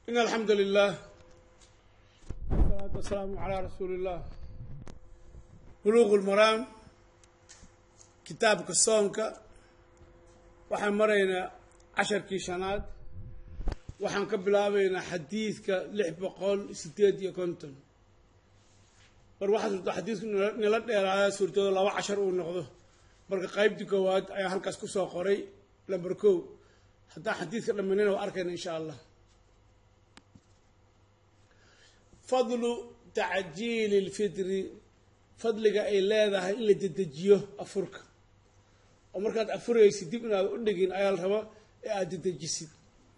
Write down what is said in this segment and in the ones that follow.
إن الحمد لله والصلاة والسلام على رسول الله. بلوغ المرام كتابك الصومك waxaan maraynaa 10kii shanaad waxaan ka bilaabaynaa xadiidka 658 bar waxaa xadiidku nala dheeraaya suurtooda 2 uu noqdo marka qaybtii koowaad ayaa halkaas ku soo qoray lambar 1 hadaa xadiidka dhameeyna waa arkayna insha Allah. fadlu ta'jiil al-fitr fadliga ay leedahay in la dedejiyo afurka oo markaad afuraysid dib inaad u dhigin ayaa la rabaa ee aad dedejisid.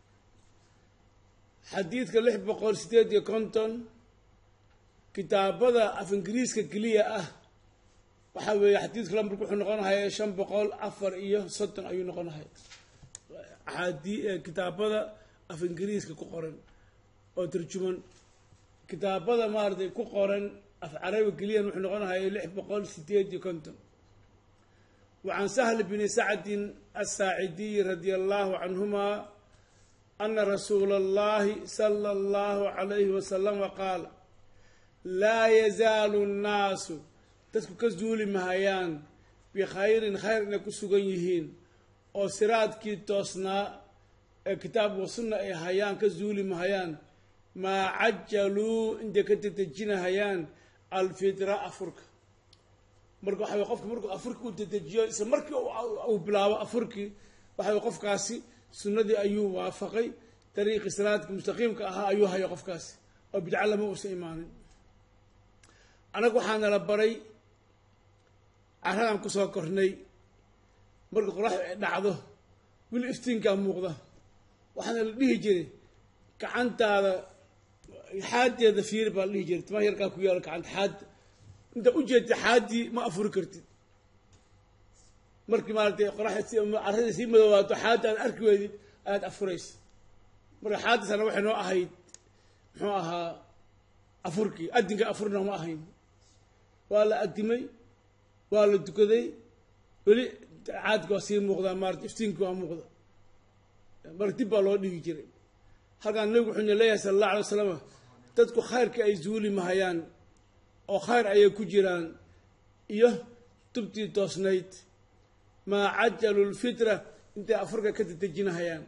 xadiidka 658 kitaabada af ingiriiska kaliya ah waxa weeye xadiidka lambarku wuxuu noqonayaa 534 ayuu noqonayaa kitaabada af ingiriiska ku qoran oo tarjuman kitaabada maarday ku qoran af carabi kaliya wuxuu noqonayaa 658. وعن سهل بن سعد الساعدي رضي الله عنهما أن رسول الله صلى الله عليه وسلم قال لا يزال الناس تسكو كزول مهيان بخير خير نكو سغنيهين أو سراد كي توسنا كتاب وسنة هيان كزول مهيان ما عجلوا عندك تتجين هيان الفطرة أفرك marka waxa qofka markuu afurka u dedejiyo isla markii uu bilaabo afurkii waxa qofkaasi sunnadii ayuu waafaqay dariiqi salaadka mustaqiimka ah ayuu hayo qofkaasi oo bidca lama u soo imaanin. anagu waxaan la baray aradan ku soo kornay marka qorax dhacdo wil iftiinka muuqda waxaan la dhihi jiray gacantaada xaadeeda fiir baa la dhihi jiray tama yarka ku yaalo gacanta xaad inta u jeed xaadi ma afuri kartid markii maartay qoraxda arada si madawaato xaad aan arki weydid aad afurays marka xaadisana waxay noo ahayd muxuu ahaa afurkii adinka afurna ma ahayn waa la adimay waa la dukaday weli caadka waa sii muuqdaa maartay iftiinku waa muuqda marka dib baa loo dhigi jiray halkaan nabigu wuxuu leeyahay sallallahu alayhi wasallam dadku khayrka ay zuuli mahayaan oo khayr ay ku jiraan iyo tubti toosnayd ma ajalu al-fitra inta afurka ka dadajinayaan.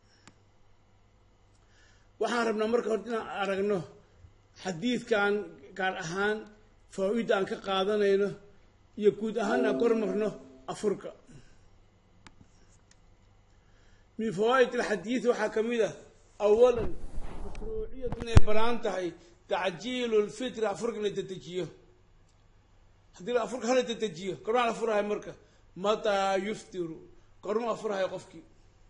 waxaan rabnaa marka hore inaan aragno xadiidkan gaar ahaan faa'iido aan ka qaadanayno iyo guud ahaan aan kormarno afurka. min fawaa'id al-hadith waxa kamida awalan mashruuciyaduna baraan tahay تعجيل الفطر أفرق للتدجيه هذه الأفرق هل التدجيه كرون أفرها مركة متى يفطر كرون أفرها يقفكي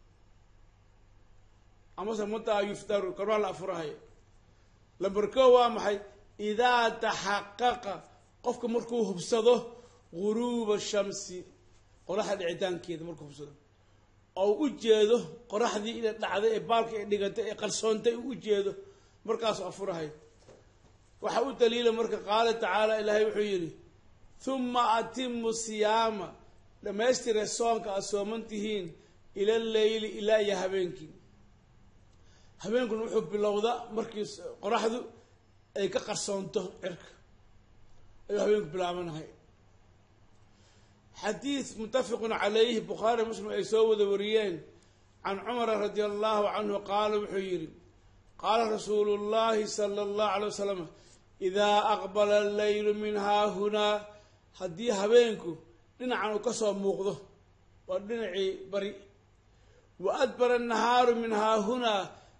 أما متى يفطر كرون أفرها لبركوا محي إذا تحقق قفك مركوه بصده غروب الشمس قرح العيدان كده مركوه بصده أو أجيده قرح ذي إلى العذاب بالك نجته قرصونته أجيده مركاس أفرها وحاول دليل مركه قال تعالى إلهي وحيري ثم أتم الصيام لما يشتري الصوم كأصومنتهين إلى الليل إلى يهبينك هبينك نحب باللوضاء مركز قرحذو أي كقرصونته عرك أي هبينك بالعمل هاي حديث متفق عليه بخاري مسلم أي سوى ذوريين عن عمر رضي الله عنه قال وحيري قال رسول الله صلى الله عليه وسلم إذا أقبل الليل منها هنا هدي هبينكو لنعنو كسو موقضه ودنعي بريء وأدبر النهار منها هنا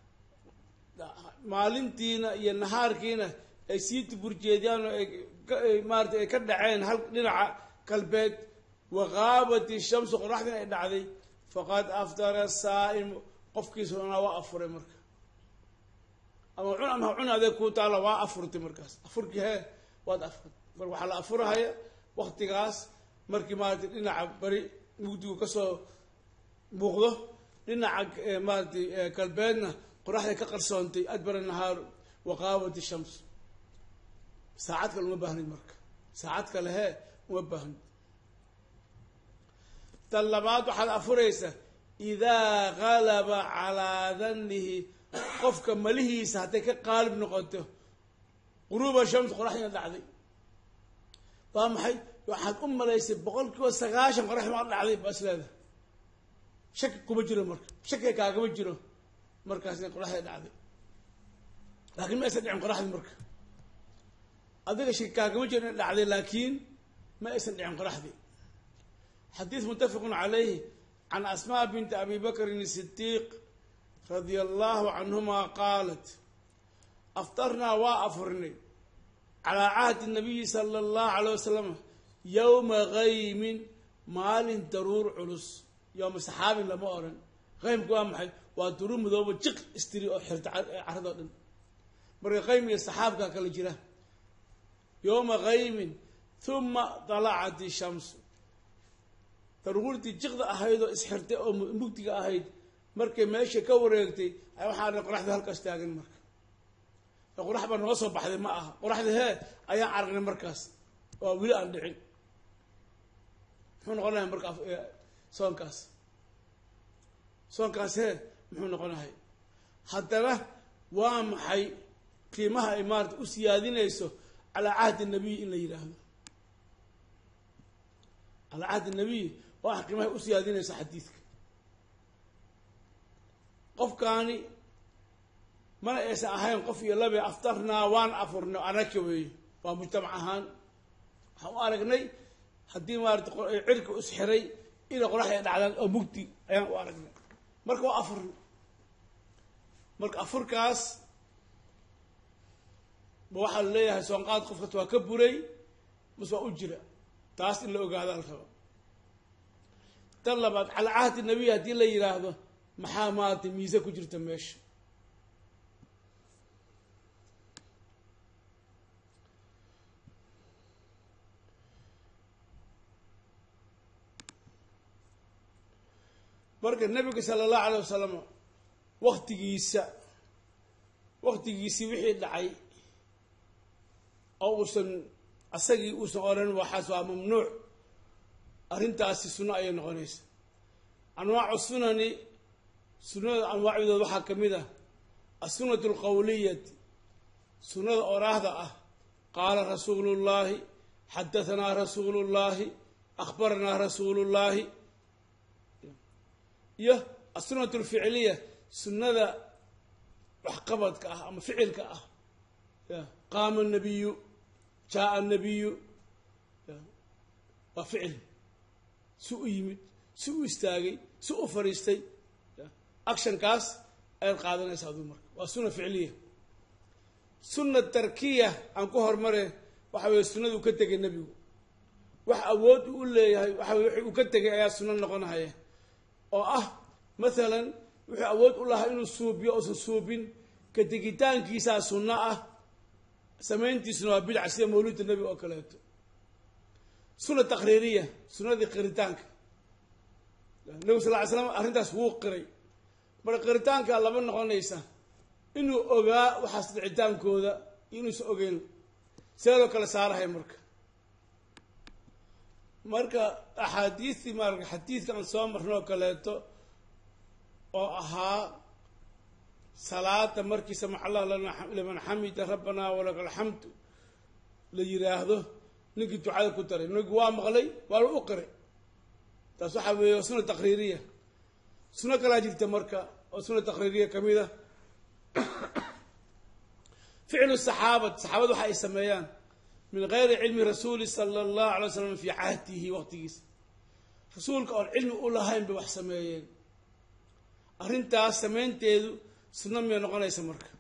مالنتينا يا النهار كينا سيت برجيدان مارت كدعين هل لنع كالبيت وغابت الشمس قرحتنا دعدي فقد أفطر الصائم قفكي سنة وأفر مركا أما عنا ذا كوتا لا وافرت مركز افرك هي واد افرت waxa la afurahay waqtigaas markii maartay dhinaca bari mugdigu ka soo muuqdo dhinaca maartay kalbeedna qoraxda ka qarsoontay adbar nahaar waqaawat shams saacad kale uma baahnid marka saacad kale uma baahnid talabaad waxa la afuraysa إذا غلب على ظنه qofka malihiisa hadday ka qaalib noqoto quruuba shams qoraxdina dhacday waa maxay waxaad u malaysay 90% qorax ma dhacday bas leedahay shaki kuma jiro marka shaki kaagama jiro markaasna qoraxda dhacday laakiin ma aysan dhicin qoraxda marka adiga shaki kaagama jiro dhacday laakiin ما اسم عن قرحدي حديث متفق عليه عن أسماء بنت أبي بكر الصديق رضي الله عنهما قالت أفطرنا وأفرني على عهد النبي صلى الله عليه وسلم يوم غيم مال ترور علس يوم سحاب لما أرن غيم قوام حي ودرور مذوب جق استري حرت عرض مرة غيم السحاب كل جرا يوم غيم ثم طلعت الشمس ترغورتي جقد أهيد إسحرتي أو مبتي أهيد مركي ماشي كوريكتي أيوة حارة قرحة هالكستاجن مرك قرحة بنوصل بحد معها قرحة هي أيام عرقنا مركز وولا عندحين نحن قلنا مركز سون كاس هي نحن قلنا هاي حتى له وام حي قيمها إمارة أسيادين يسو على عهد النبي إلا يراهن على عهد النبي واحد قيمة أسيادين يسا حديثك قف كاني ما يسا أهين قف يلبي أفطرنا وان أفرنا أنا كوي ومجتمعهان وارقني حدي ما عرق أسحري إلى قرحة على أبوكتي أيام وارقني مرك وأفر مرك أفر كاس بواحد ليه سوانقات قفت وكبري بس وأجرى تاس اللي أقعد الخبر طلبت على عهد النبي هدي اللي يراهده محامات ميزة كجرة ماشي بركة النبي صلى الله عليه وسلم وقت جيسي وحي دعي أو أسجي أسرًا وحسوا ممنوع أرنت أسسنا أي نغنيس أنواع السنن سنة أنواع ذو كميدة السنة القولية سنة أراهدة قال رسول الله حدثنا رسول الله أخبرنا رسول الله السنة الفعلية سنة وحقبتك أما فعلك قام النبي جاء النبي وفعل سوء يمد سوء استاغي سوء فريستي أكشن كاس أي القادة يساعدون مرك والسنة فعلية سنة تركية عن كهر مرة وحاول السنة وكتك النبي وحاول يقول لي وحاول وكتك يا سنة نقولنا هاي أو مثلا وحاول يقول لها إنه صوب يأس صوبين كتكتان كيسا سنة سمينتي سنة بالعسية مولود النبي وأكلته سنة تقريرية سنة ذي قريتانك النبي صلى الله عليه وسلم أرنتها سوق قري بل قريتانك الله من نقولنيسا إنه أجا وحسد عدان كودا إنه سأجين سألوا كلا سارة هي مركا أحاديث مركا حديث كان صوم مرنو كلاته أو صلاة مركي سمح الله لنا لمن حمد ربنا ولك الحمد ليراهده نجي تعال كتري نجي وامغلي ولا أقرأ تصحى سنة تقريرية سنة كلا جلت مركا أو سنة تقريرية كميدة فعل الصحابة حي السميان من غير علم رسول صلى الله عليه وسلم في عهده وقته رسولك أو العلم أولا هاي بوحسميان أرنتا سمين تيدو سنة من نقول ليس مرك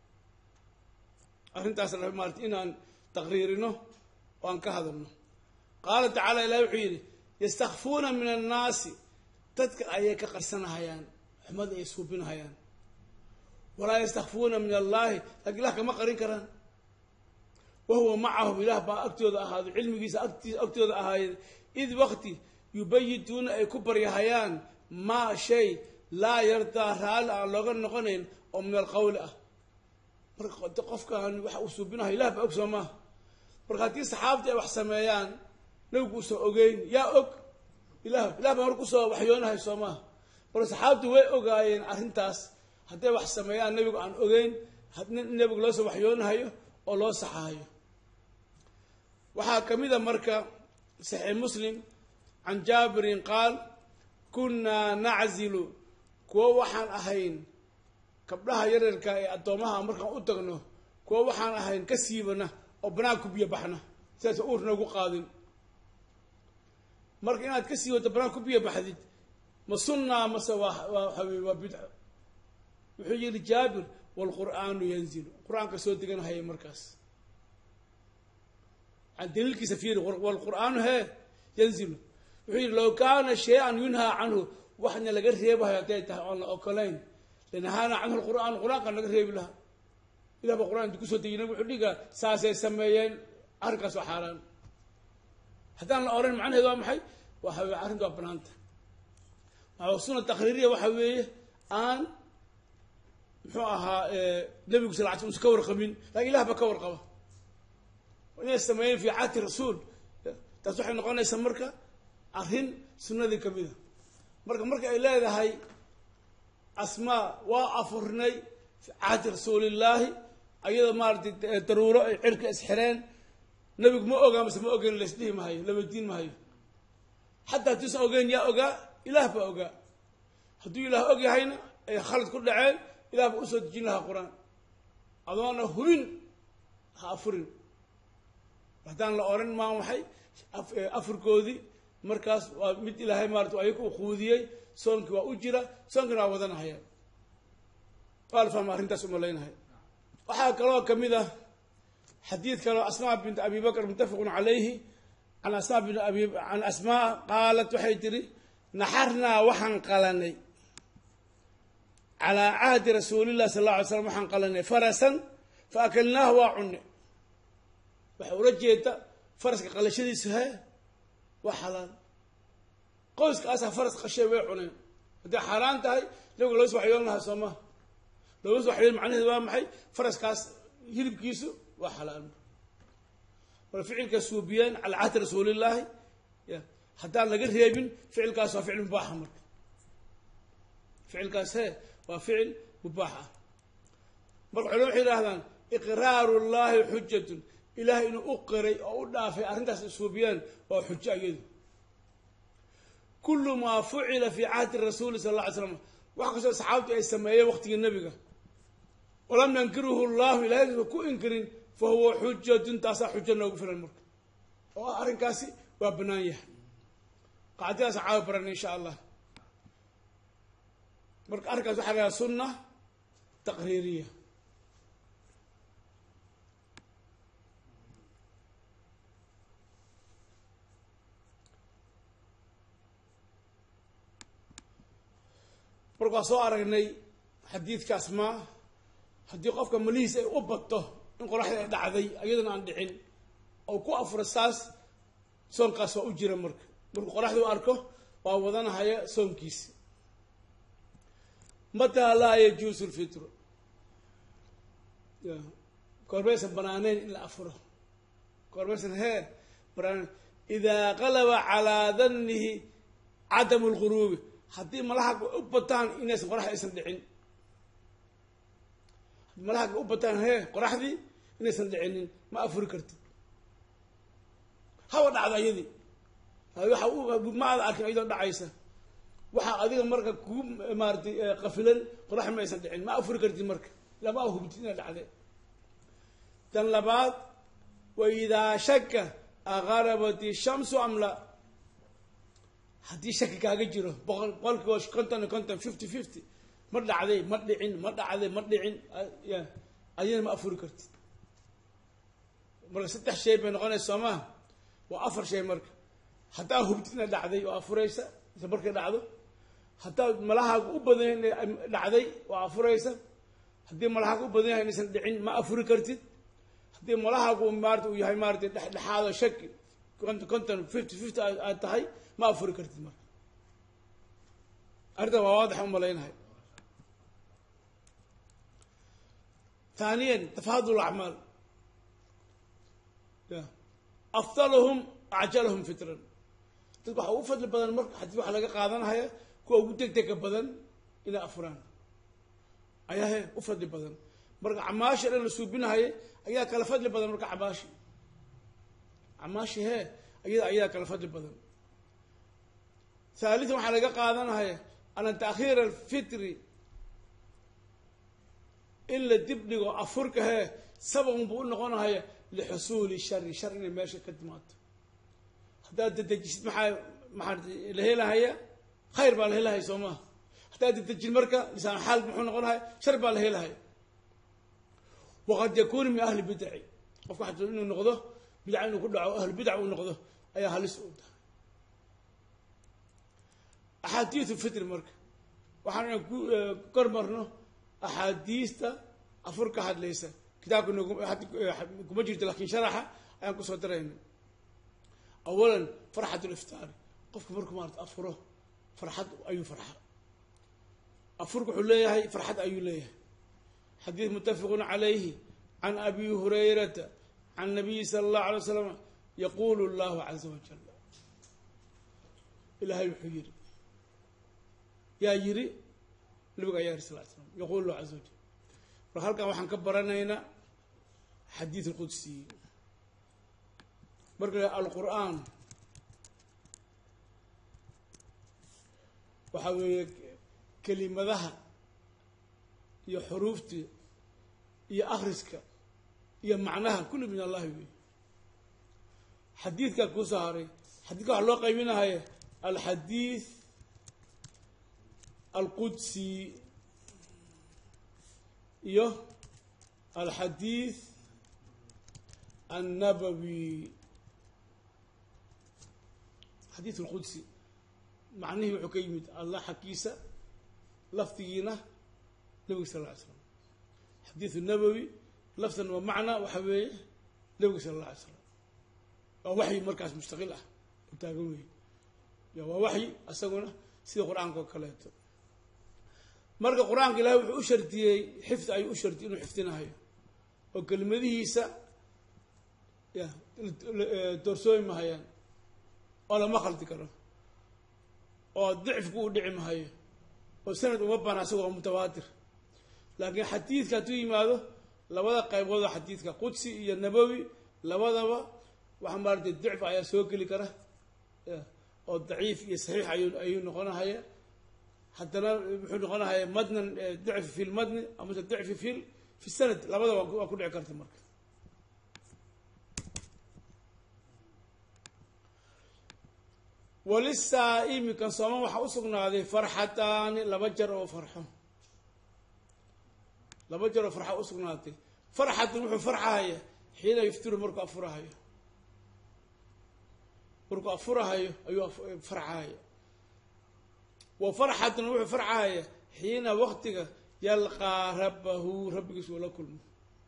أرنت أصل مارت إن تقريرنا وأن كهذا قال تعالى لا يحيي يستخفون من الناس تذكر أيك قرسنا هيان حمد يسوبين هيان ولا يستخفون من الله لكن الله كما قرين كران وهو معهم إله بأكتوذ هذا علم جيس أكتوذ هذا إذ وقت يبيتون أي كبر هيان ما شيء لا يرضى هذا لغن نقنين أو من القول مرق تقف كان وسبينها إله بأقسمه مرقتي صحابتي وحسميان لو سوغين يا أك إله بمرق سو وحيونها يسماه مرق صحابتي وأجاين أرنتاس hadday wax sameeyaan nebigu aan ogeyn nebigu loo soo waxyoonahayo oo loo saxahayo waxaa ka mid a marka saxiix muslim can jaabirin qaal kunnaa naczilu kuwo waxaan ahayn gabdhaha yaryarka ee addoomaha markaan u tagno kuwo waxaan ahayn ka siibana oo banaan ku biyo baxna sidaas uur noogu qaadin marka inaad ka siiwato banaan ku biyo baxdid ma sunnaa mase waa bidco wuxuu yihi jaabir waalqur'aanu yanzilu qur-aanka soo deganahaya markaas daliilkiisa fiiri waalqur'aanu hee yanzilu wuxuu yihi low kaana shay-an yunhaa canhu waxna laga reebahayo hadday tahay oon la okolayn lanahaana canhu lqur'aan qur-aankaan laga reebi lahaa ilah ba qur-aan inti kusoo dejina wuxuu dhigaa saasay sameeyeen arrinkaas waa xaaraan haddaan la oran macnaheedu waa maxay waxa weye arrinta waa banaanta maa sunna taqriiriya waxa weeye aan muxuu ahaa nebigu sal ly sl usan ka warqabin laakin ilah ba ka warqaba inay sameeyeen fi caati rasuul taas waxay noqonaysaa marka arrin sunnadii kamida marka ay leedahay asmaa waa afurnay fi caati rasuulillaahi ayadoo maaratay daruuro ay cirka isxireen nebigu ma ogaa mase ma ogeyn laysdhihi mahayo la weydiin mahayo xataa hadduusan ogeyn yaa ogaa ilaah baa ogaa hadduu ilaah og yahayna ay khalad ku dhaceen ilah baa usoo dejin lahaa qur-aan adoona hubin ha afurin haddaan la oran maa maxay afurkoodii markaas waa mid ilaahay maarata ayaga u quudiyey soonkii waa u jira soonkina waa wadanahaya waa la fahma arrintaas umalaynahaya waxaa kaloo kamid ah xadiid kaloo asmaa bint abi bakr muttafaqun calayhi can asmaa qaalat waxay tiri naxarnaa waxaan qalanay calaa cahdi rasuulillahi sal alla alay slam waxaan qalanay farasan fa akalnaahu waa cunne waxay ula jeeda faraska qalashadiisu he waa xalaal qoyskaasaa faras qashay way cuneen hadday xaaraan tahay nabiga loo soo waxyoon lahaa soo maha looga soo waxyoon macnaheedu waa maxay faraskaas hilibkiisu waa xalaal mar ficilka suubiyeen calaa cahdi rasuulillaahi haddaan laga reebin ficilkaas waa ficil mubaaxa marka ficilkaas he waa ficil mubaax ah marka culamada waxay yidhahdaan iqraaru llahi xujatun ilahay inuu u qiray oo u dhaafay arrintaas suubiyeen waa xujo iyadu kullu maa fucila fi cahdi rasuuli sal alla ly slam wax kastoo saxaabtu ay sameeyeen waqtigii nebiga walam yankiruhu llahu ilahay ku inkirin fa huwa xujatun taasaa xujo noogu filan marka oo arrinkaasi waa banaan yahay qacdadaas caawa baran insha allah marka arrinkaas waxaa lahaha sunna taqriiriya marka waa soo aragnay xadiidka asmaa haddii qofka malihiis ay u bato in qoraxda ay dhacday iyadana aan dhicin oo ku afuro saas soonkaas waa u jira marka markuu qoraxda u arko waa wadanahaya soonkiisi mataa laa yajuusu lfitru koormaysan banaaneyn in la afuro koormaysan hee banaaneyn idaa qalaba calaa dannihi cadamu lguruubi haddii malahaga u bataan inaysan qoraxda aysan dhicin malahaga u bataan hee qoraxdii inaysan dhicinin ma afuri kartid haba dhacdo iyadii ma aada arkin iyadoo dhacaysa waxaa adiga marka kugu maaratay qafilan qoraxda ma aysan dhicin ma afuri kartid marka lama hubtid ina dhacde tan labaad wa idaa shaka agarabat ishamsu am la haddii shaki kaaga jiro boqolkiiba konton iyo konton 50-50 ma dhacday ma dhicin ma dhacday ma dhicin ayana ma afuri kartid marka 3 shay bay noqonaysa soo maha waa 4 shay marka haddaa hubtid ina dhacday waa afuraysa isla markay dhacdo haddaa malahaagu u badan yahay ina dhacday waa afuraysa haddii malahaagu u badan yahay inaysan dhicin ma afuri kartid haddii malahaagu maarata uu yahay maaratay dhexdhexaado shaki konton 50-50 aad tahay ma afuri kartid marka arrintan waa waadaxa umalaynahay ثانيا تفاضل الأعمال أفضلهم أعجلهم فترا dadka waxa ugu fadli badan marka hadii waxa laga qaadanaya kuwa ugu degdega badan ina afuraan ayaa he u fadli badan marka camaasha dhan la suubinahaya ayaa kala fadli badan marka camaashi he ayaa kala fadli badan ثالثا waxaa laga qaadanaya ana ta'khiir al-fitri illa dibdigo afurka he sabab buu noqonaya lixusuuli shar inay meesha ka timaado haddaad dedejisid maxaa la helahaya khayr baa la helahaya soo maaha haddaad dedejin marka lisaan xaal muxuu noqonaya shar baa la helahaya waqad yakuunu min ahli bidci qofka waxaa inuu noqdo bidca inuu ku dhaco ahli bidca uu noqdo ayaa halis u tahay axaadiisu fitri marka waxaan kor marno axaadiista afur ka hadlaysa kitaabka kuma jirto laakiin sharaxa ayaan kusoo darayna awalan farxat liftaari qofka markuu maarata afuro farxad ayuu farxa afurka wuxuu leeyahay farxad ayuu leeyahay xadiis muttafaqun calayhi can abi hurayrata can nabiyi sala allahu alay wasalam yaqulu allahu caza wajal ilaahay wuxuu yidhi yaa yiri nabiga ayaa yiri sal ll slam yaqulu allahu caza wajal marka halkan waxaan ka baranaynaa xadiid alqudsi marka alqur'aan waxaa weeye kelimadaha iyo xuruufta iyo akhriska iyo macnaha kulli min allahi wey xadiidkaa kuu soo haray xadiidka waxaa loo qaybinahaya alxadiid alqudsi iyo alxadiid annabawi xadiid alqudsi macnihii wuxuu ka yimid allah xaggiisa lafdigiina nabiga sal lla ly slam xadiid nabawi lafdan wa macna waxa weeye nabiga sala alla alay slam waa waxyi markaas mustaqil ah u taagan weeye waa waxyi isaguna sida qur-aanka oo kaleeto marka qur-aanka ilahay wuxuu u shardiyey xifdi ayuu u shardiyey inuu xifdinahayo oo kelimadihiisa doorsoomi mahayaan oo lama khaldi karo oo dicifku u dhici mahayo oo sanad uma bana asagoo mutawaatir laakiin xadiidka hadduu yimaado labada qaybooda xadiidka qudsi iyo nabawi labadaba waxaa maaratay dicf ayaa soo geli kara oo daciif iyo saxiix ayuu noqonahaya haddana wuxuu noqonahaya madnan dicfi fi lmadni amase dicfi fi sanad labadaba waa ku dhici karta marka walisaa'imi kan sooman waxaa u sugnaaday farxataani laba jar oo farxo u sugnaatay farxatan wuxuu farxahaya xiina yuftiru markuu afurahayo ayuu farxahaya wa farxatan wuxuu farxahaya xiina waqtiga yalqaa rabbahu rabbigiis uu la kulmo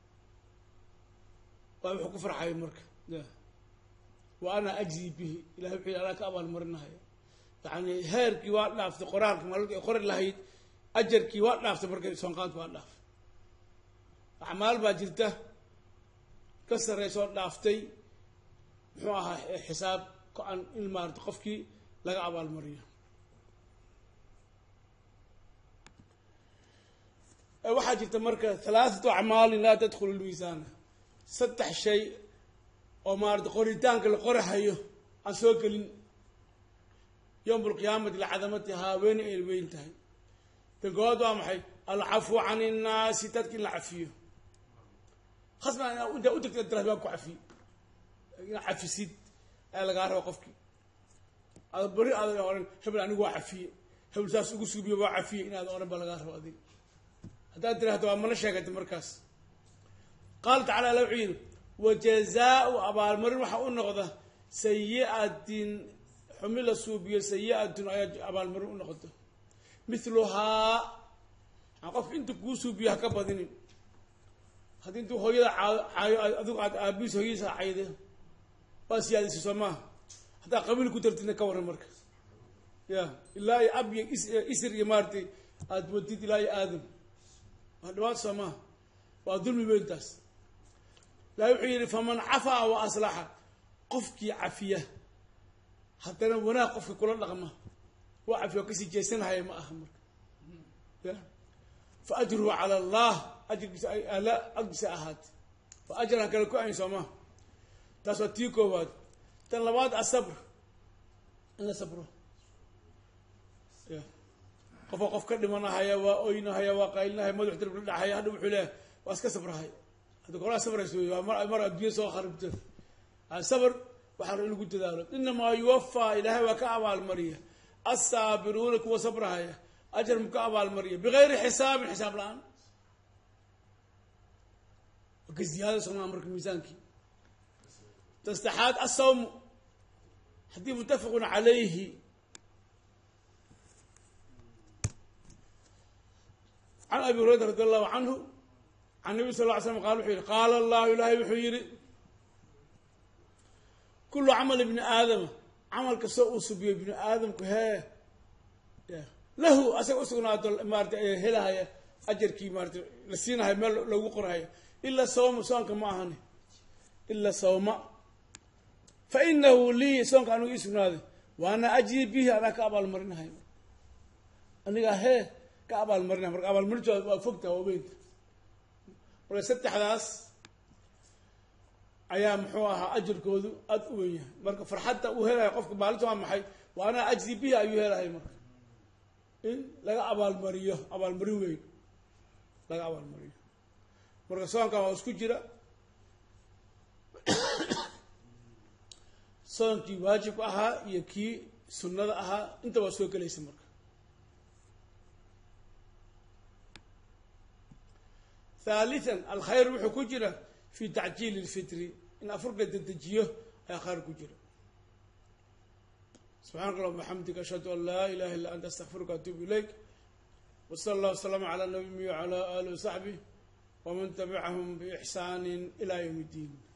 waa wuxuu ku farxayo marka wa ana ajzi bihi ilahay wuxuu yidhi anaa ka abaalmarinahaya yacni heerkii waa dhaaftay qoraalka maalinta ay qori lahayd ajarkii waa dhaaftay markay soonqaadku waa dhaaftay acmaal baa jirta ka sarreysoo dhaaftay muxuu ahaa xisaab ko-an in maarata qofkii laga abaalmariyo waxaa jirta marka halaathatu acmaalin laa tadkhulu lmiisaana 3 shay oo maarata qoritaanka la qorahayo aan soo gelin yowm alqiyaamati licadamatihaa weyn ay weyn tahay tan koowaad waa maxay alcafwu can innaasi dadka in la cafiyo khasban intaa u tagta daraas baa ku cafiye inaad cafisid ayaa lagaa raba qofkii ada beri aadan oran hebel anigu waa cafiye hebel saas ugu suubiyo waa cafiye inaadan oran baa lagaa raba adiga haddaad tiraahdo waa mana sheegata markaas qaala tacala alla wuxuu yidhi wajazaau abaalmarin waxaa u noqda sayi'atin xumi la suubiyo sayi'atun ayaa abaalmarin u noqoto mithluhaa qofka inta kuu suubiyo ha ka badinin haddii intuu hooyada caayo adigu aad aabihiis hooyadiisa cayde waa siyaadisay soo maaha haddaa qabiil ku dartidna ka warran marka ya ilaa iyo ab iyo isir iyo maaratay aada wadid ilaa iyo aadam waa dhibaato soo maaha waa dulmi weyntaas ilahi wuxuu yidhi faman cafaa wa aslaxa qofkii cafiya haddana wanaag qofka kula dhaqma waa cafiya oo kasii jeesanahaya ma aha marka ya فأجره على الله أجر لا أجس أحد فأجرها كل كائن سما تسوتيكو بعد تلواد الصبر إلا صبره قف كلمنا هيا وأينا هيا وقايلنا هيا ما تحترم لنا هيا هذا بحوله واسك صبر هاي هذا كلها صبر يسوي مرة الدنيا سو خربت الصبر وحر اللي قلت ذلك إنما يوفى إلى هوا كعب المرية الصابرون كوا صبر هاي أجر مكعب المرية بغير حساب الآن وكزيادة صنع أمرك الميزانك تستحاد الصوم حديث متفق عليه عن أبي هريرة رضي الله عنه عن النبي صلى الله عليه وسلم قال الله إلهي وحيري كل عمل ابن آدم عمل كسوء سبي ابن آدم كها له أسقنا مارت هلا هي أجر كي مارت لسينا هي مل لو قرأ هي إلا صوم كما هني إلا صوم فإنه لي صوم كانوا يسمون هذا وأنا أجي به أنا كأبال مرنا هاي أنا جاه كأبال مرنا مرك أبال مرجع فقته وبيت ولا ست حداث أيام حواها أجر كودو أدوية مرك فرحتة وهلا يقفك بالته عم حي وأنا أجزي بها أيها هاي مرك إن لا أبال مريه أبال مريوين لا أبال مريه مرك صان كم أسكجرا صان كي واجب أها يكي سنة أها أنت وسوق ليس مرك ثالثا الخير وحكجرا في تعجيل الفطر إن أفرق الدجيه يا خير كجرا سبحانك اللهم وبحمدك أشهد أن لا إله إلا أنت أستغفرك وأتوب إليك وصلى الله وسلم على النبي وعلى آله وصحبه ومن تبعهم بإحسان إلى يوم الدين